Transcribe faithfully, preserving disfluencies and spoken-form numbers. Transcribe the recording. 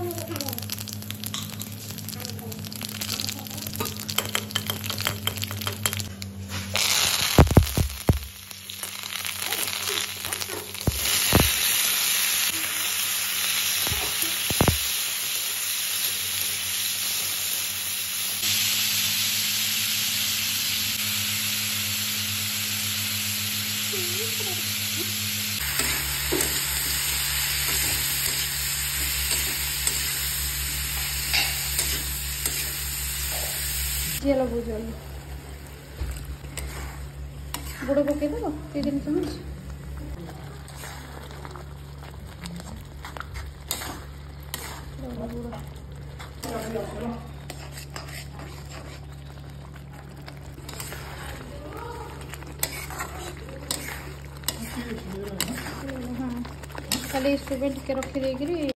चलो बहुत जल्दी गुड़ पकईदेव दी तीन चामच खाली इसको बेट के रखी देगी।